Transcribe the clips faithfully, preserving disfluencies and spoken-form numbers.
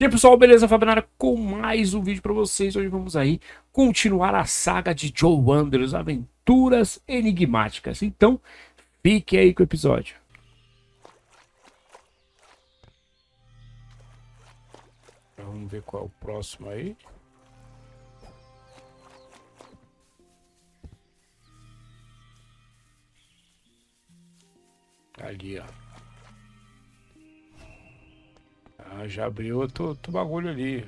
E aí pessoal, beleza? Fábio na área com mais um vídeo pra vocês. Hoje vamos aí continuar a saga de Joe Wanderers, Aventuras Enigmáticas. Então, fique aí com o episódio. Vamos ver qual é o próximo aí. Ali, ó. Ah, já abriu outro, outro bagulho ali.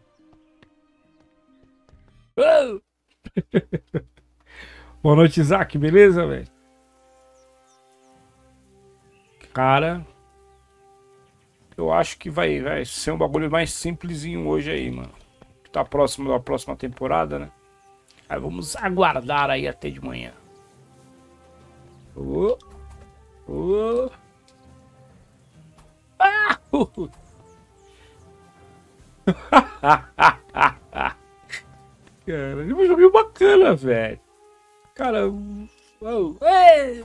Oh! Boa noite, Isaac. Beleza, velho? Cara, eu acho que vai, vai ser um bagulho mais simplesinho hoje aí, mano. Tá próximo da próxima temporada, né? Aí vamos aguardar aí até de manhã. Oh, oh. Ah! Uh. Cara, é um joguinho bacana, velho. Cara, oh. Ei!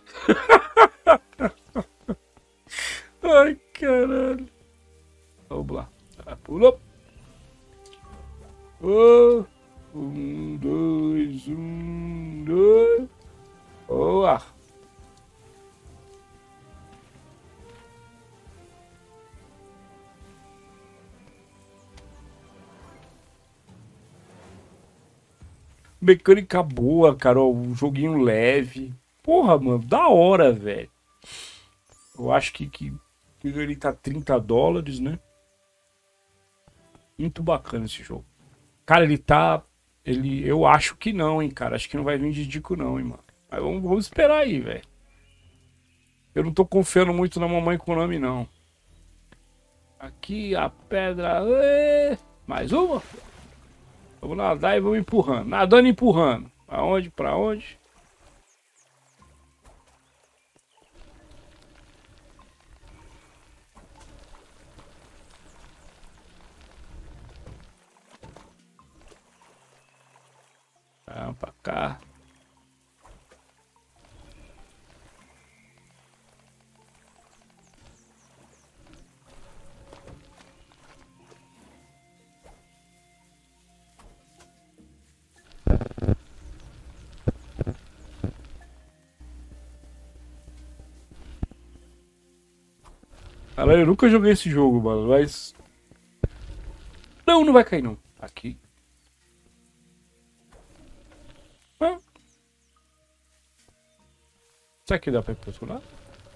Ai, caralho. Vamos lá. Ah, pulou. Oh. Um, dois, um, dois. Boa. Mecânica boa, cara. Um joguinho leve. Porra, mano, da hora, velho. Eu acho que, que, que ele tá trinta dólares, né? Muito bacana esse jogo. Cara, ele tá... Ele, eu acho que não, hein, cara. Acho que não vai vir de Dico não, hein, mano. Mas vamos, vamos esperar aí, velho. Eu não tô confiando muito na mamãe Konami, não. Aqui a pedra... Ê! Mais uma. Vamos nadar e vamos empurrando. Nadando e empurrando. Pra onde? Pra onde? Ah, pra cá. Cara, eu nunca joguei esse jogo, mano, mas... Não, não vai cair, não. Aqui. Ah. Será que dá pra ir pro outro lado?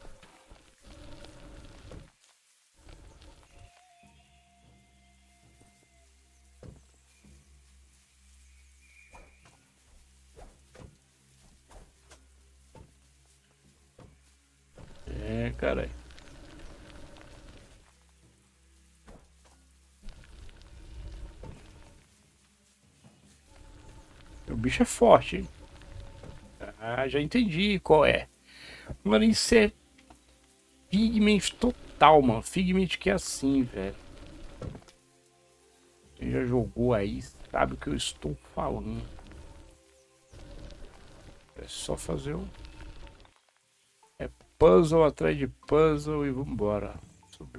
É, caralho. O bicho é forte, hein? Ah, já entendi qual é. Mano, isso é Figment total, mano. Figment que é assim, velho. Quem já jogou aí sabe o que eu estou falando. É só fazer um... É puzzle atrás de puzzle e vambora. Subiu.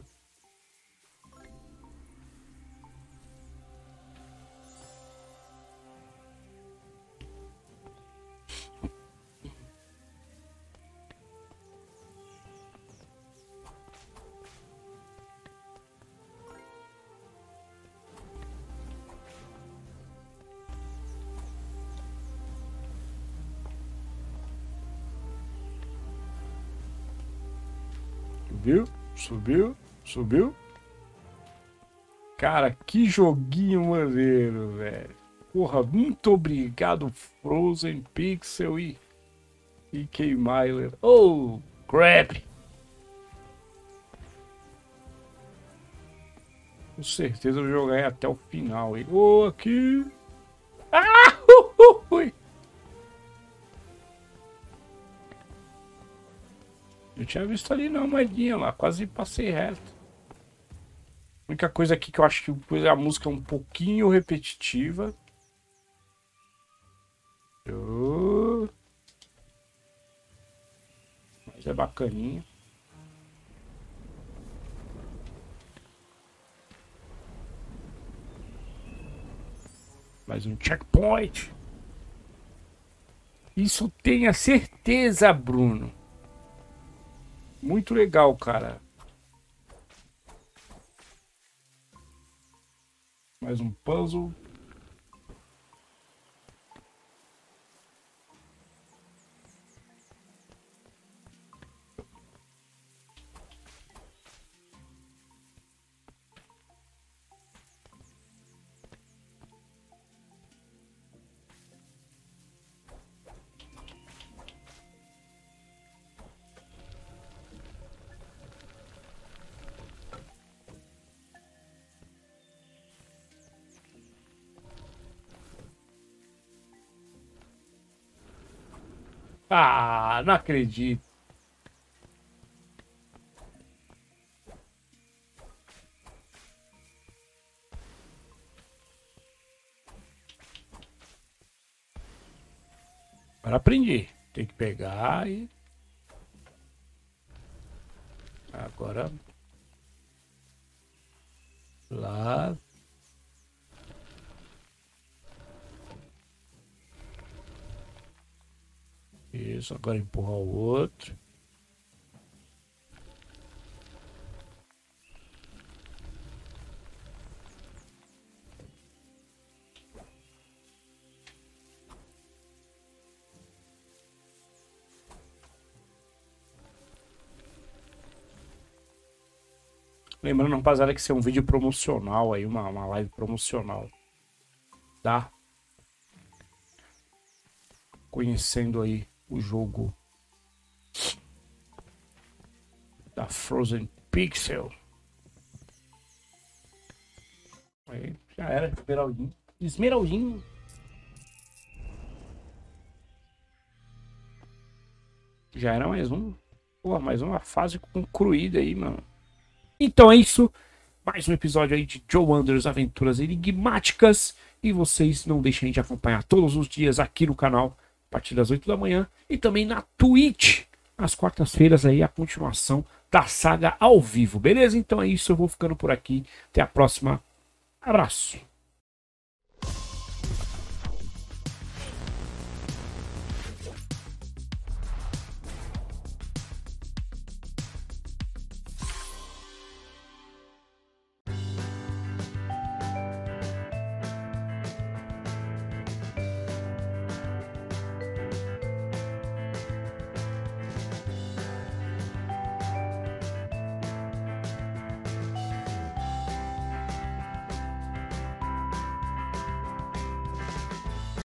Subiu, subiu, subiu. Cara, que joguinho maneiro, velho. Porra, muito obrigado, Frozen Pixel e, e K-Miler. Oh, crap! Com certeza eu vou jogar até o final, hein? Oh, aqui! Ah! Uh, uh, uh. Eu tinha visto ali não, moedinha lá, quase passei reto. A única coisa aqui que eu acho que a música é um pouquinho repetitiva. Oh. Mas é bacaninha. Mais um checkpoint. Isso tenha certeza, Bruno. Muito legal, cara. Mais um puzzle. Ah, não acredito. Agora aprendi. Tem que pegar e... Agora... Lá... Isso, agora empurrar o outro. Lembrando, rapaziada, que isso é um vídeo promocional aí, uma, uma live promocional. Tá? Conhecendo aí o jogo da Frozen Pixel. Aí, já era, Esmeraldinho. Esmeraldinho. Já era mais um. Pô, mais uma fase concluída aí, mano. Então é isso. Mais um episódio aí de Joe Wonders Aventuras Enigmáticas. E vocês não deixem de acompanhar todos os dias aqui no canal, a partir das oito da manhã. E também na Twitch, às quartas-feiras aí, a continuação da saga ao vivo. Beleza? Então é isso. Eu vou ficando por aqui. Até a próxima. Abraço.